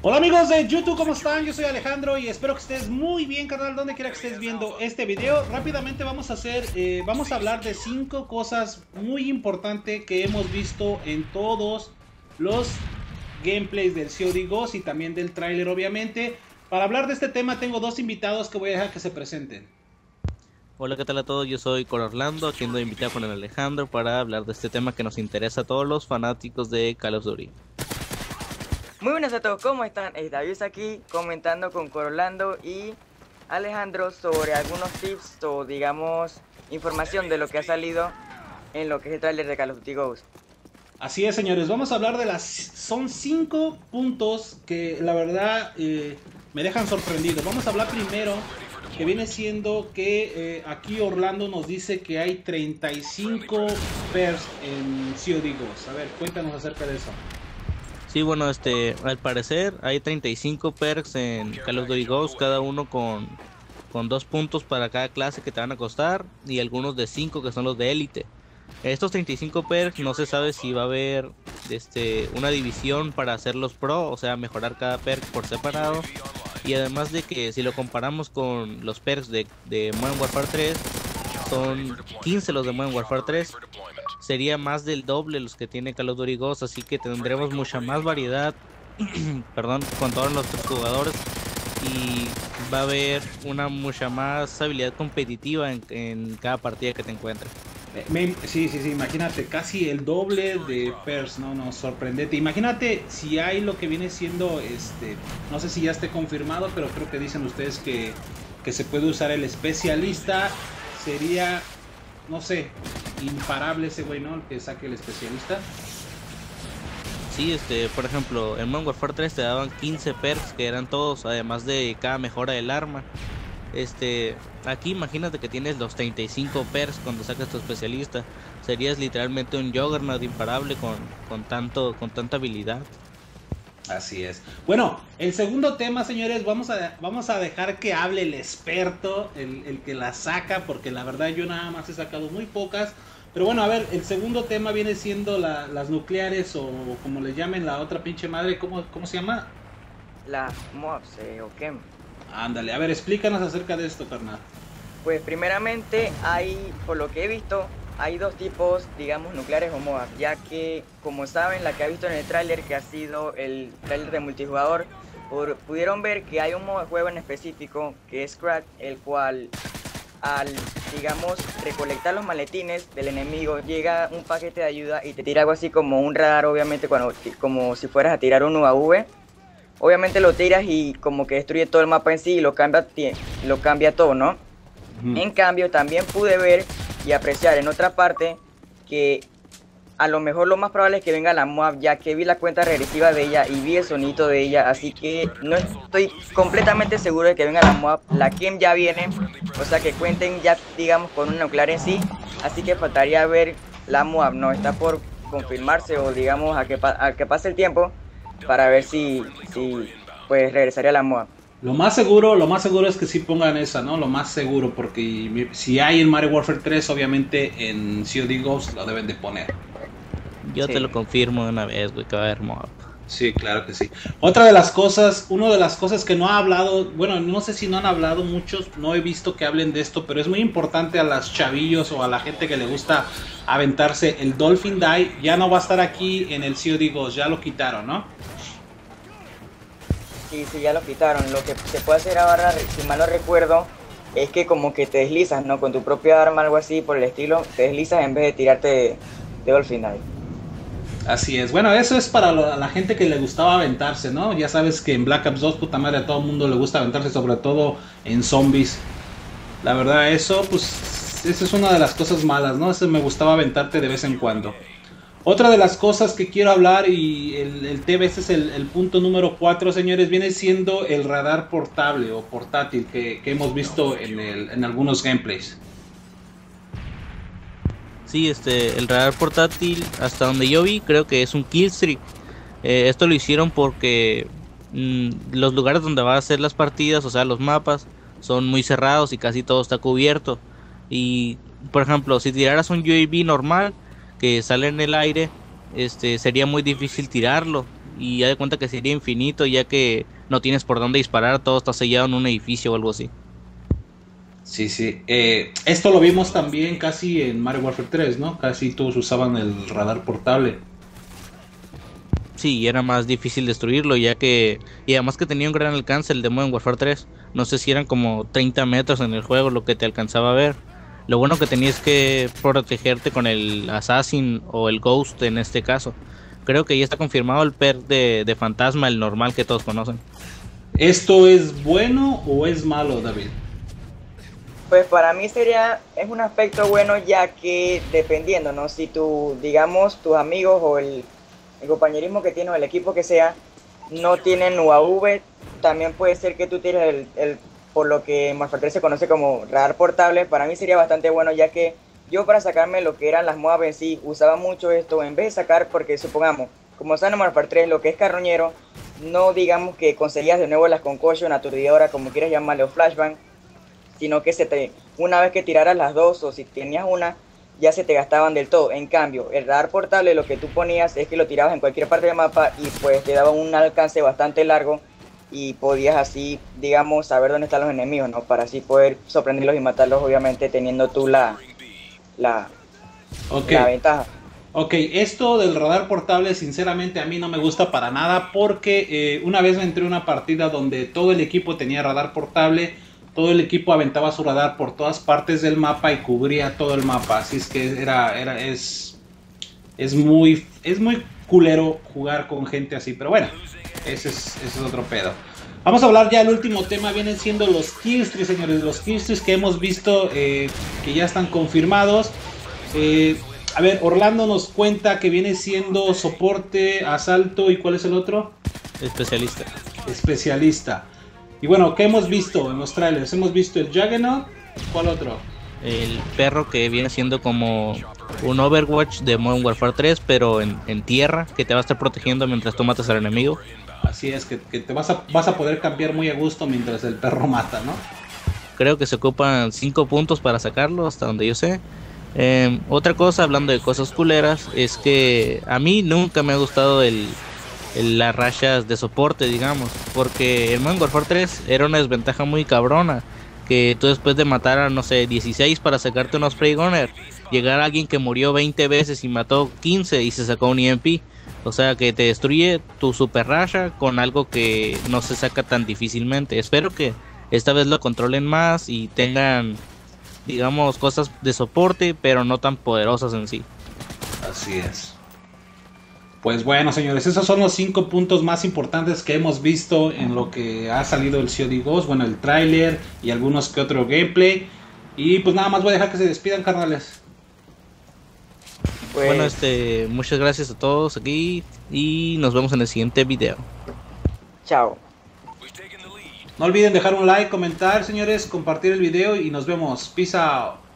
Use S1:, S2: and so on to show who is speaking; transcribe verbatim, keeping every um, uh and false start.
S1: Hola amigos de YouTube, ¿cómo están? Yo soy Alejandro y espero que estés muy bien, carnal, donde quiera que estés viendo este video. Rápidamente vamos a hacer, eh, vamos a hablar de cinco cosas muy importantes que hemos visto en todos los gameplays del C O D Ghost y también del tráiler, obviamente. Para hablar de este tema tengo dos invitados que voy a dejar que se presenten.
S2: Hola, ¿qué tal a todos? Yo soy Cor Orlando, aquí ando invitado con el Alejandro para hablar de este tema que nos interesa a todos los fanáticos de Call of Duty.
S3: Muy buenas a todos, ¿cómo están? Es David aquí comentando con Cor Orlando y Alejandro sobre algunos tips o digamos información de lo que ha salido en lo que es el tráiler de Call of Duty Ghost.
S1: Así es, señores, vamos a hablar de las... son cinco puntos que la verdad eh, me dejan sorprendido. Vamos a hablar primero que viene siendo que eh, aquí Orlando nos dice que hay treinta y cinco perks en C O D Ghost. A ver, cuéntanos acerca de eso.
S2: Sí, bueno, este, al parecer hay treinta y cinco perks en Call of Duty Ghost, cada uno con, con dos puntos para cada clase que te van a costar y algunos de cinco que son los de élite. Estos treinta y cinco perks no se sabe si va a haber este, una división para hacerlos pro, o sea, mejorar cada perk por separado. Y además de que si lo comparamos con los perks de, de Modern Warfare tres, son quince los de Modern Warfare tres, sería más del doble los que tiene Call of Duty Ghost, así que tendremos mucha más variedad perdón, con todos los tres jugadores y va a haber una mucha más habilidad competitiva en, en cada partida que te encuentres.
S1: Me, sí, sí, sí, imagínate, casi el doble de perks, no, no, sorprendente. Imagínate si hay lo que viene siendo, este, no sé si ya esté confirmado, pero creo que dicen ustedes que, que se puede usar el especialista. Sería, no sé, imparable ese güey, ¿no? El que saque el especialista.
S2: Sí, este, por ejemplo, en Modern Warfare tres te daban quince perks que eran todos, además de cada mejora del arma. Este, aquí imagínate que tienes los treinta y cinco perks cuando sacas tu especialista. Serías literalmente un Juggernaut imparable con, con, tanto, con tanta habilidad.
S1: Así es. Bueno, el segundo tema, señores, vamos a, vamos a dejar que hable el experto, el, el que la saca, porque la verdad yo nada más he sacado muy pocas. Pero bueno, a ver, el segundo tema viene siendo la, las nucleares o como le llamen la otra pinche madre, ¿cómo, cómo se llama?
S3: Las mobs eh, o qué.
S1: Ándale, a ver, explícanos acerca de esto, carnal.
S3: Pues primeramente hay, por lo que he visto, hay dos tipos, digamos, nucleares o M O A B, ya que, como saben, la que ha visto en el tráiler, que ha sido el tráiler de multijugador, por, pudieron ver que hay un modo de juego en específico, que es Crack, el cual, al, digamos, recolectar los maletines del enemigo, llega un paquete de ayuda y te tira algo así como un radar, obviamente, cuando, como si fueras a tirar un U A V. Obviamente lo tiras y como que destruye todo el mapa en sí y lo cambia, lo cambia todo, ¿no? Uh-huh. En cambio, también pude ver y apreciar en otra parte que a lo mejor lo más probable es que venga la M O A B, ya que vi la cuenta regresiva de ella y vi el sonido de ella, así que no estoy completamente seguro de que venga la M O A B. La K E M ya viene, o sea que cuenten ya, digamos, con un nuclear en sí, así que faltaría ver la M O A B, no está por confirmarse o digamos a que, a que pase el tiempo para ver si, si pues regresaría la M O A B.
S1: Lo más seguro, lo más seguro es que sí pongan esa, ¿no? Lo más seguro, porque si hay en Modern Warfare tres, obviamente en C O D Ghost lo deben de poner.
S2: Yo
S3: sí.
S2: te lo confirmo de una vez, güey, que va a haber M O A B.
S1: Sí, claro que sí. Otra de las cosas, una de las cosas que no ha hablado, bueno, no sé si no han hablado muchos, no he visto que hablen de esto, pero es muy importante a los chavillos o a la gente que le gusta aventarse el Dolphin Die. Ya no va a estar aquí en el C O D Ghost, ya lo quitaron, ¿no?
S3: Sí, sí, ya lo quitaron. Lo que se puede hacer ahora, si mal no recuerdo, es que como que te deslizas, ¿no? Con tu propia arma, algo así por el estilo, te deslizas en vez de tirarte de, de Dolphin Die.
S1: Así es. Bueno, eso es para lo, la gente que le gustaba aventarse, ¿no? Ya sabes que en Black Ops dos, puta madre, a todo el mundo le gusta aventarse, sobre todo en zombies. La verdad, eso, pues, eso es una de las cosas malas, ¿no? Eso me gustaba aventarte de vez en cuando. Otra de las cosas que quiero hablar, y el, el T V, este es el, el punto número cuatro, señores, viene siendo el radar portable o portátil que, que hemos visto en, el, en algunos gameplays.
S2: Sí, este, el radar portátil, hasta donde yo vi, creo que es un killstreak. Eh, esto lo hicieron porque mmm, los lugares donde va a hacer las partidas, o sea, los mapas, son muy cerrados y casi todo está cubierto. Y, por ejemplo, si tiraras un U A V normal que sale en el aire, este, sería muy difícil tirarlo, y ya de cuenta que sería infinito, ya que no tienes por dónde disparar, todo está sellado en un edificio o algo así.
S1: Sí, sí. Eh, esto lo vimos también casi en Modern Warfare tres, ¿no? Casi todos usaban el radar portable.
S2: Sí, era más difícil destruirlo, ya que... Y además que tenía un gran alcance el de Modern Warfare tres. No sé si eran como treinta metros en el juego lo que te alcanzaba a ver. Lo bueno que tenías que protegerte con el Assassin o el Ghost en este caso. Creo que ya está confirmado el perk de, de fantasma, el normal que todos conocen.
S1: ¿Esto es bueno o es malo, David?
S3: Pues para mí sería, es un aspecto bueno, ya que dependiendo, ¿no? Si tú, digamos, tus amigos o el, el compañerismo que tienes o el equipo que sea, no tienen U A V, también puede ser que tú tires el, el por lo que en Warfare tres se conoce como radar portable. Para mí sería bastante bueno, ya que yo para sacarme lo que eran las MOAB en sí, usaba mucho esto, en vez de sacar, porque supongamos, como saben en Warfare tres, lo que es carroñero, no digamos que conseguías de nuevo las concussion, aturdidora, como quieras llamarle, o flashbang, sino que se te, una vez que tiraras las dos, o si tenías una, ya se te gastaban del todo. En cambio, el radar portable lo que tú ponías es que lo tirabas en cualquier parte del mapa y pues te daba un alcance bastante largo y podías así, digamos, saber dónde están los enemigos, ¿no? Para así poder sorprenderlos y matarlos, obviamente teniendo tú la, la,
S1: okay.
S3: la ventaja.
S1: Ok, esto del radar portable sinceramente a mí no me gusta para nada porque eh, una vez me entré en una partida donde todo el equipo tenía radar portable. Todo el equipo aventaba su radar por todas partes del mapa y cubría todo el mapa. Así es que era, era, es, es muy, es muy culero jugar con gente así. Pero bueno, ese es, ese es otro pedo. Vamos a hablar ya, el último tema vienen siendo los killstreaks, señores. Los killstreaks que hemos visto, eh, que ya están confirmados. Eh, a ver, Orlando nos cuenta que viene siendo soporte, asalto y ¿cuál es el otro?
S2: Especialista.
S1: Especialista. Y bueno, ¿qué hemos visto en los trailers? Hemos visto el Juggernaut, ¿cuál otro?
S2: El perro que viene siendo como un Overwatch de Modern Warfare tres, pero en, en tierra, que te va a estar protegiendo mientras tú matas al enemigo.
S1: Así es, que, que te vas a, vas a poder cambiar muy a gusto mientras el perro mata, ¿no?
S2: Creo que se ocupan cinco puntos para sacarlo, hasta donde yo sé. Eh, otra cosa, hablando de cosas culeras, es que a mí nunca me ha gustado el... las rachas de soporte, digamos, porque en Modern Warfare tres era una desventaja muy cabrona, que tú después de matar a, no sé, dieciséis para sacarte unos Spray Gunner, llegar a alguien que murió veinte veces y mató quince y se sacó un E M P, o sea que te destruye tu super racha con algo que no se saca tan difícilmente. Espero que esta vez lo controlen más y tengan, digamos, cosas de soporte, pero no tan poderosas en sí.
S1: Así es. Pues bueno, señores, esos son los cinco puntos más importantes que hemos visto en lo que ha salido el C O D Ghost. Bueno, el tráiler y algunos que otro gameplay. Y pues nada más voy a dejar que se despidan, carnales.
S3: Pues,
S2: bueno, este, muchas gracias a todos aquí y nos vemos en el siguiente video.
S3: chao.
S1: No olviden dejar un like, comentar, señores, compartir el video y nos vemos. Peace out.